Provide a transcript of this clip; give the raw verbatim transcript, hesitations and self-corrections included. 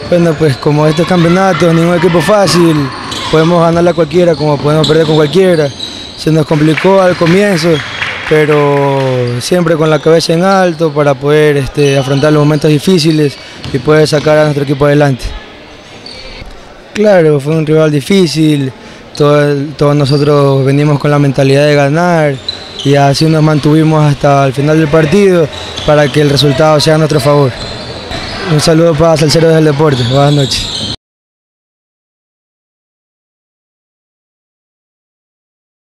Bueno, pues como este campeonato, ningún equipo fácil, podemos ganarle a cualquiera como podemos perder con cualquiera. Se nos complicó al comienzo, pero siempre con la cabeza en alto para poder este, afrontar los momentos difíciles y poder sacar a nuestro equipo adelante. Claro, fue un rival difícil, todo, todos nosotros venimos con la mentalidad de ganar y así nos mantuvimos hasta el final del partido para que el resultado sea a nuestro favor. Un saludo para Salceros del Deporte, buenas noches.